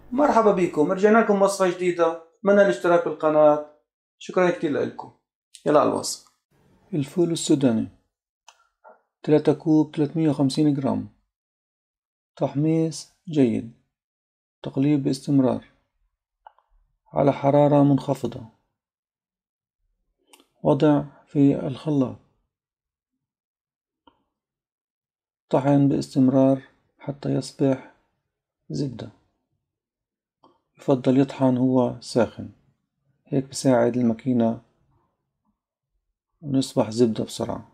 مرحبا بكم، رجعنا لكم وصفة جديدة. أتمنى الاشتراك بالقناة. شكرا كتير لكم. يلا على الوصفة. الفول السوداني 3 كوب 350 جرام. تحميص جيد. تقليب باستمرار على حرارة منخفضة. وضع في الخلاط. طحن باستمرار حتى يصبح زبدة. يفضل يطحن هو ساخن، هيك بساعد الماكينة إنه يصبح زبدة بسرعة.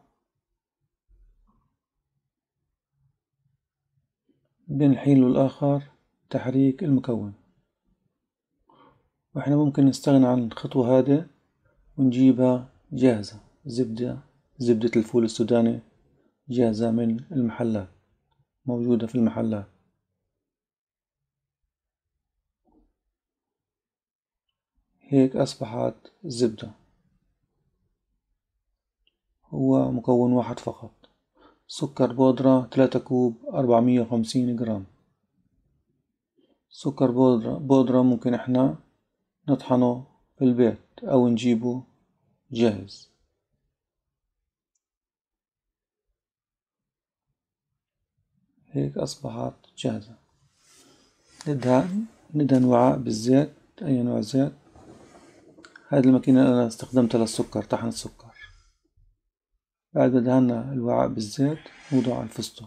بين الحين والآخر تحريك المكون. وإحنا ممكن نستغنى عن الخطوة هذه ونجيبها جاهزة. زبدة الفول السوداني جاهزة من المحلات، موجودة في المحلات. هيك أصبحت الزبدة. هو مكون واحد فقط. سكر بودرة 3 كوب 450 جرام. سكر بودرة ممكن احنا نطحنه في البيت أو نجيبه جاهز. هيك أصبحت جاهزة. ندهن وعاء بالزيت، أي نوع زيت. هذه الماكينة أنا استخدمتها للسكر، طحن السكر. بعد ما دهنا الوعاء بالزيت نوضع الفستق.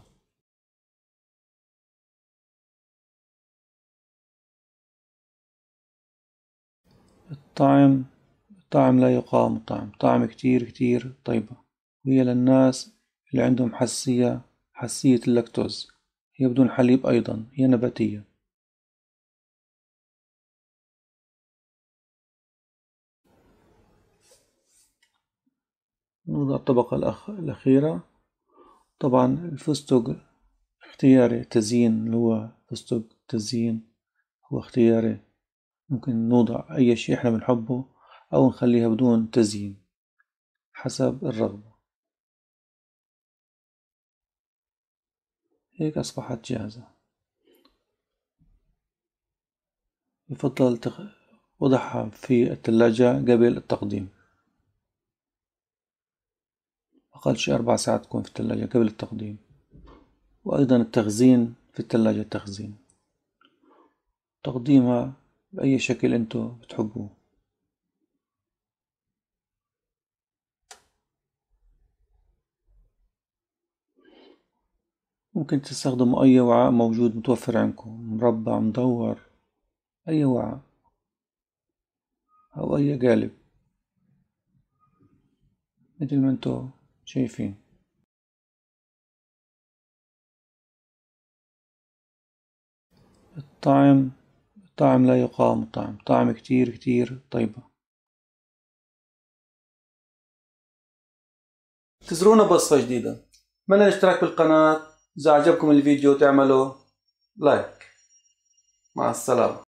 الطعم لا يقاوم. طعم كتير طيبة، وهي للناس اللي عندهم حساسية اللاكتوز. هي بدون حليب أيضا، هي نباتية. نوضع الطبقة الأخيرة. طبعا الفستق اختياري، تزيين اللي هو فستق تزيين هو اختياري. ممكن نوضع أي شيء احنا بنحبه أو نخليها بدون تزيين حسب الرغبة. هيك أصبحت جاهزة. يفضل وضعها في الثلاجة قبل التقديم. أقل شي 4 ساعات تكون في الثلاجة قبل التقديم. وأيضا التخزين في الثلاجة. تقديمها بأي شكل أنتوا بتحبوه. ممكن تستخدموا أي وعاء موجود متوفر عندكم، مربع، مدور، أي وعاء أو أي قالب مثل ما أنتوا شايفين. الطعم لا يقاوم. طعم كتير طيبة. انتظرونا بوصفة جديدة. أتمنى الاشتراك بالقناة. إذا عجبكم الفيديو تعملوا لايك. مع السلامة.